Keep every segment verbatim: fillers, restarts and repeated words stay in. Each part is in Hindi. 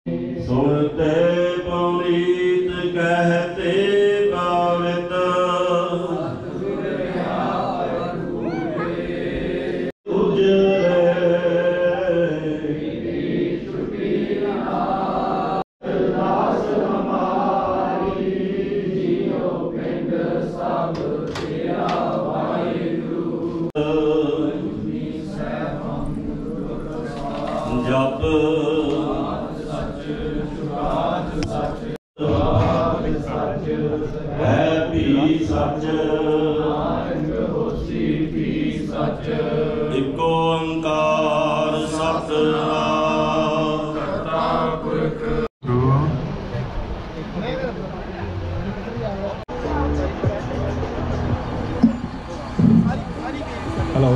सुनते पौनीत कहते बावित जप है भी सच इको ओंकार सतनाम करता पुरख। हेलो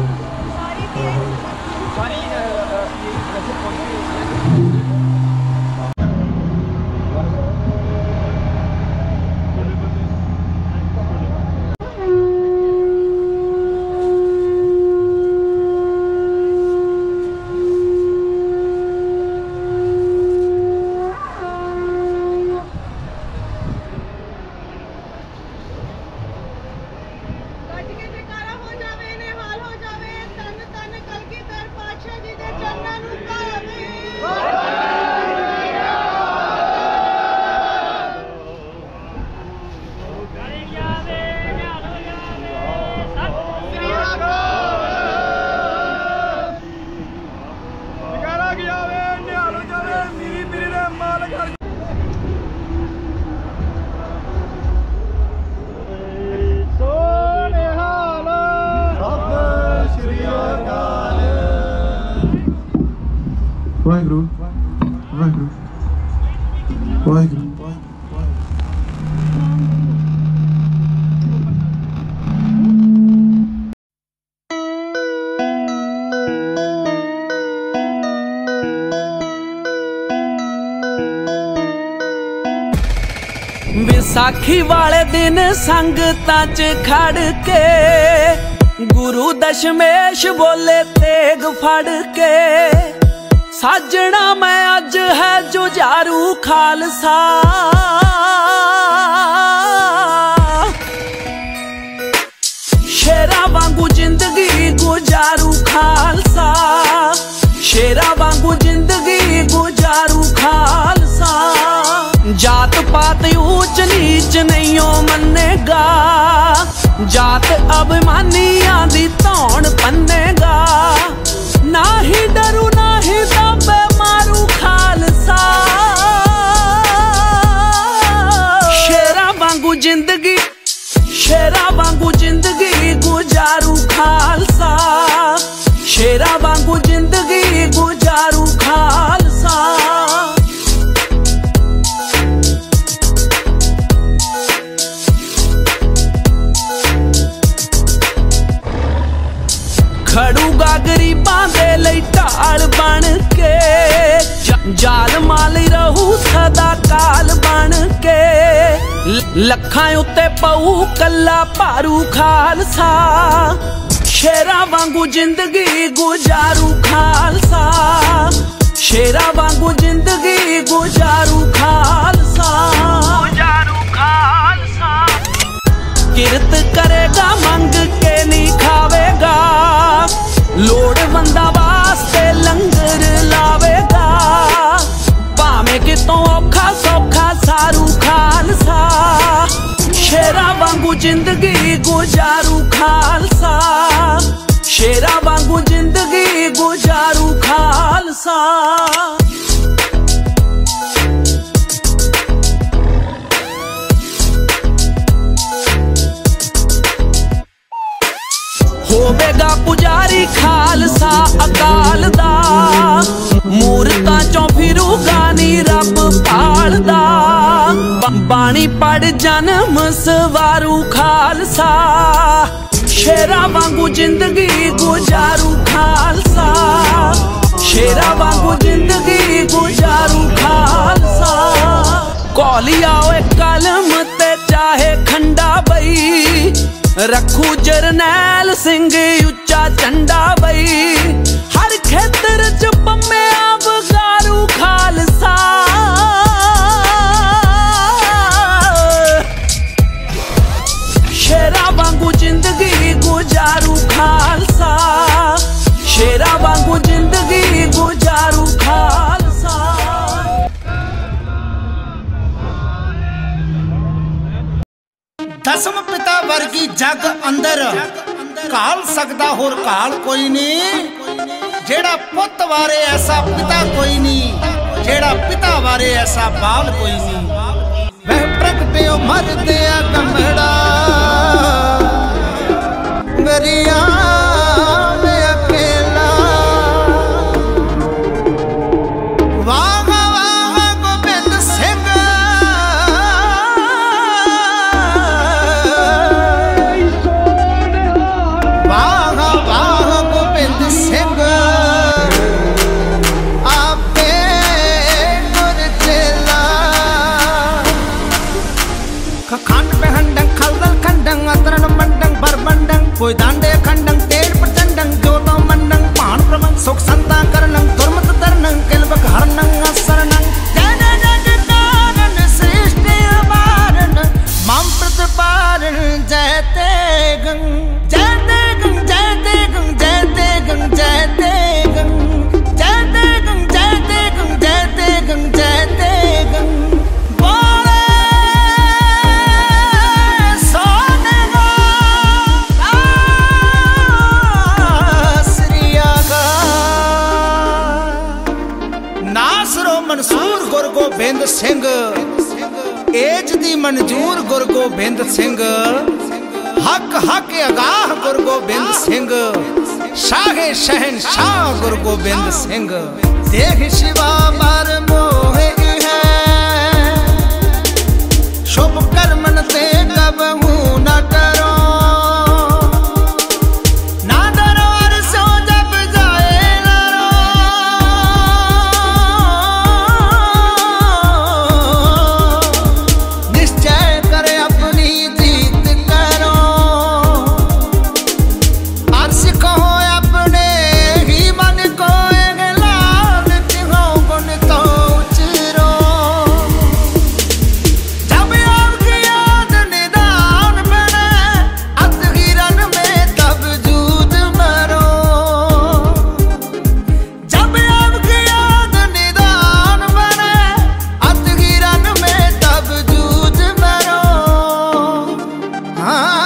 वाहिगुरु वाहिगुरु वाहिगुरु। विसाखी वाले दिन संगतां च खड़ के गुरु दशमेश बोले तेग फड़ के साजना मैं अज है जुझारू खालसा शेरा वांगू जिंदगी गुजारू खालसा शेरा वांगू जिंदगी गुजारू खालसा जात पात ऊंच नीच नहीं मन्नेगा जात अभिमानियां दी धौन पन्नेगा ना ही डरू ना ही दबे मारू खालसा शेरा वांगू जिंदगी शेरा वांगू जिंदगी गुजारू खालसा शेरा वांगू जिंदगी गुजारू खालसा। खड़ूगा गरीबां दे लई ढाल बन के जाल माल रहू सदा काल बन के लखां उत्ते पऊ कला भारू खालसा शेरा वांगू जिंदगी गुजारू खालसा शेरा वांगू जिंदगी गुजारू खालसा गुजारू खालसा। किरत करेगा मंग के नहीं खावेगा लोड़वंदा वास्ते लंगर लावेगा भावें कितों औखा सौखा सारू खालसा शेरा वांगू जिंदगी गुजारू खालसा शेरा वांगू जिंदगी गुजारू खालसा। होवेगा पुजारी खालसा अकाल दा मूरतां चों फिरूगा नी रब पालदा बाणी पढ़ जन्म सवारू खालसा शेरा वांगू जिंदगी गुजारू खालसा शेरा वांगू जिंदगी गुजारू खालसा। कौली आओ कलम ते चाहे खंडा बई रखू जरनैल सिंह उच्चा झंडा बई हर खेतर च पम्मे आप गारू खालसा घाल सकदा होर घाल कोई नहीं, जेड़ा पुत वारे ऐसा पिता कोई नहीं, जेड़ा पिता वारे ऐसा बाल कोई नहीं। वह प्रगटे मर दिया कमड़ा गरिया में अकेला, वाह वाह गोबिंद सिंह वाह वाह गोबिंद सिंह आपे गुर चेला। खंड पे हंडंग खलदल खंडंग अतरन मंडंग बरबंडंग कोई दांडे खंडंग तेर प्रचंडंग जोतो मंडंग पान प्रमंग सुख संता करनंग दुर्मत तरनंग किलबक हरनंग असरनंग जन जग कारण सृष्टि अपारण मम प्रतिपारण जयते गंग जयते गंग जयते गंग जयते गंग जयते गंग जयते गंग जयते गंग जयते गंग जयते गंग बोले सोने का श्रिया का नासरो मंसूर गुरु गोबिंद सिंह एज दी मंजूर गुरु गोबिंद सिंह हक हक अगाह गुरु गोबिंद सिंह शाहे शहनशाह गुरु गोबिंद सिंह देख शिवा मर मोहे है शुभ कर्मन ते कबहू न डरो ना डरो अरसो जब जाए लरो निश्चय करे अपनी जीत करो अर्श कहो अपने ही मन को लाल हो गुण तो उचरो जब आपकी याद निदान बने अतगिरन में तब जूझ मरो जब आपकी याद निदान बने अतगिरन में तब जूझ मरो। हाँ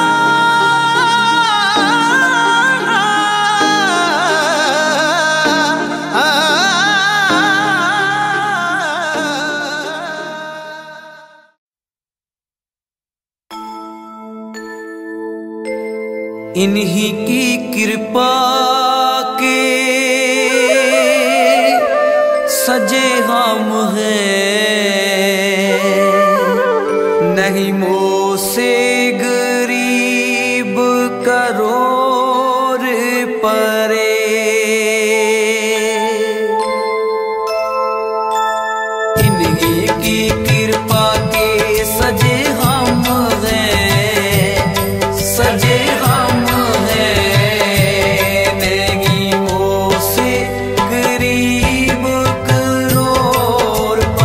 इन्हीं की कृपा के सजे हम हैं, नहीं मोह से गरीब करोड़ परे। इन्हीं की कृपा के सजे हम हैं, सजे हम हैं, नहीं मोह से गरीब करोड़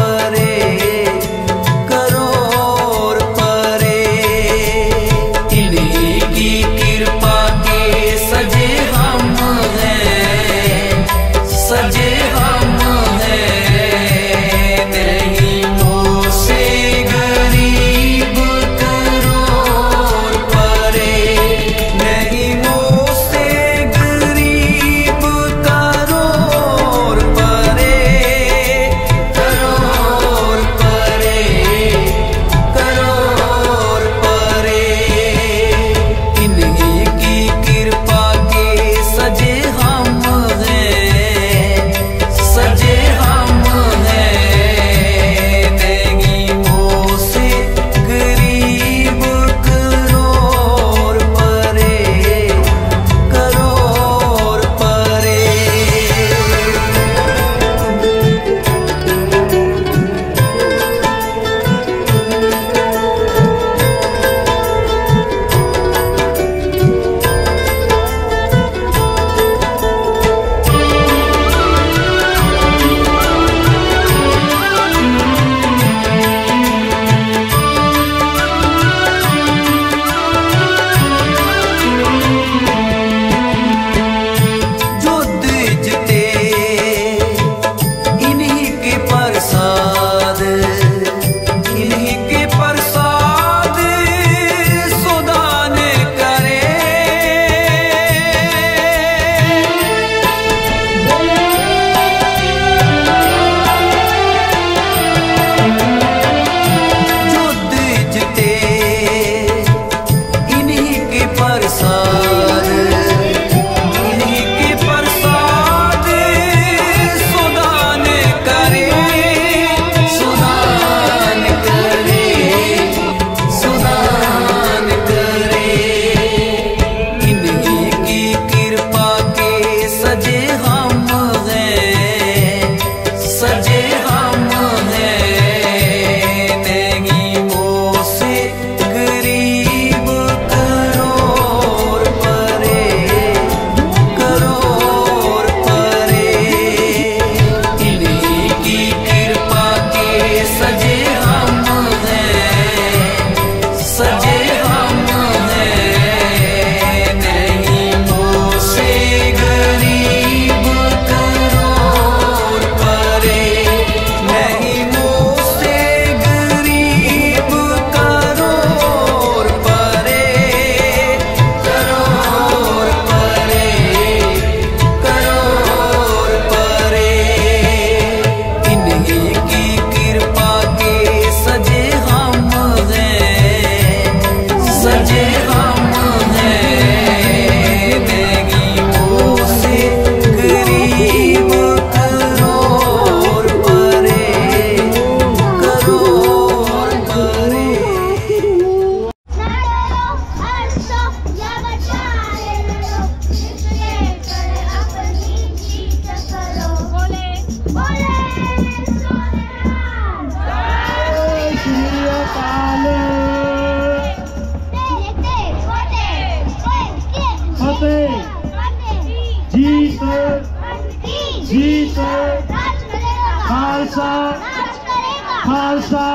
जीत जीत खालसा खालसा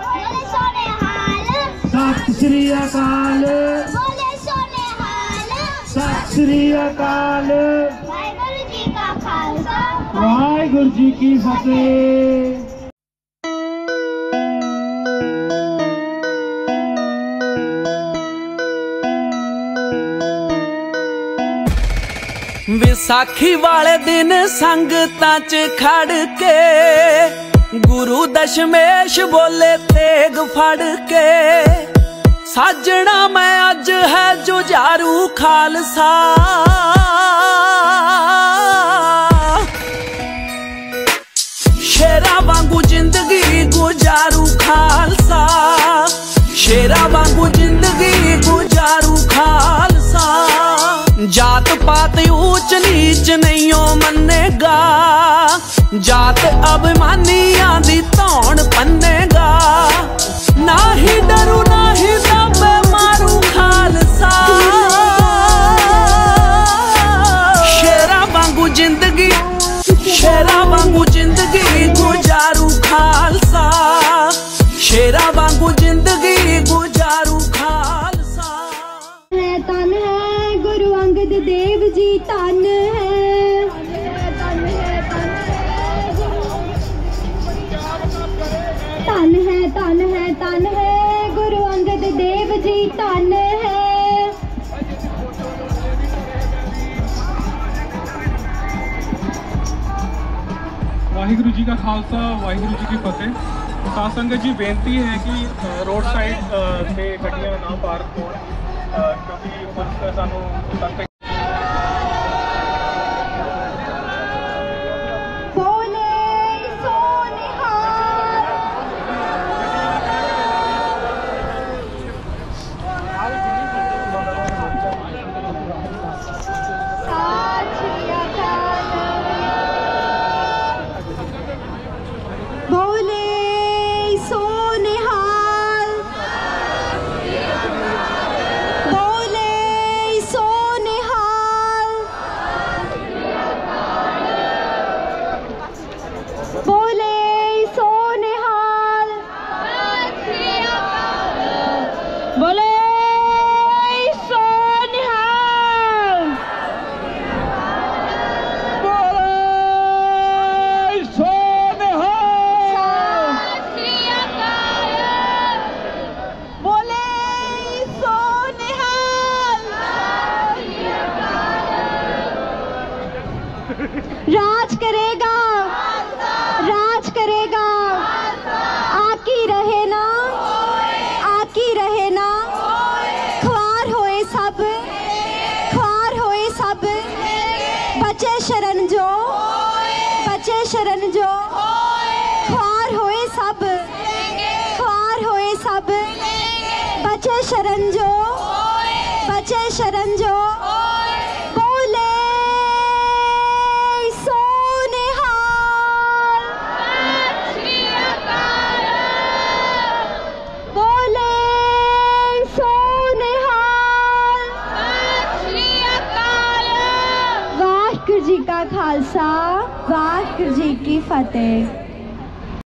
सत श्री अकाल सत श्री अकाल वाहिगुरु जी की फतेह। विसाखी वाले दिन संगतां च खड़ के गुरु दशमेश बोले तेग फड़ के साजना मैं अज है जुझारू खालसा शेरा वांगू जिंदगी गुजारू खालसा शेरा वांगू जिंदगी गुजारू खालसा जात पात ऊंच नीच नहीं मनेगा जात अभिमानियां दी धौन पन्नेगा ना ही डरू ना ही दबे मारू खालसा शेरा वांगू जिंदगी शेरा वांगू जिंदगी गुजारू खालसा शेरा वांगू जिंदगी गुजारू खालसा। है तन है गुरु अंगद देव जी तन है तन है तन है तन है गुरु अंगद देव जी तन है। वाहिगुरु जी का खालसा वाहिगुरु जी की फतेह। साध संगत जी बेनती है कि रोड साइड से गड्डियां ना पार्क होण क्योंकि उस सानू तक राज करेगा राज करेगा आकी रहे ना आकी रहे ना ख्वार होए सब ख्वार होए सब बचे शरण जो बचे शरण जो ख्वार होए सब ख्वार होए सब बचे शरण जो बचे शरण जो वाहिगुरु जी का खालसा वाहिगुरु जी की फतेह।